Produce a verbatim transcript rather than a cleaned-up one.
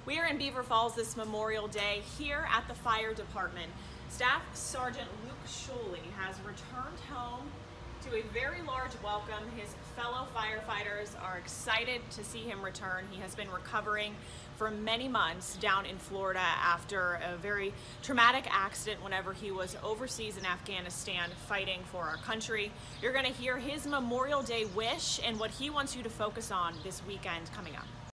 We are in Beaver Falls this Memorial Day here at the fire department. Staff Sergeant Luke Schiller has returned home to a very large welcome. His fellow firefighters are excited to see him return. He has been recovering for many months down in Florida after a very traumatic accident whenever he was overseas in Afghanistan fighting for our country. You're going to hear his Memorial Day wish and what he wants you to focus on this weekend coming up.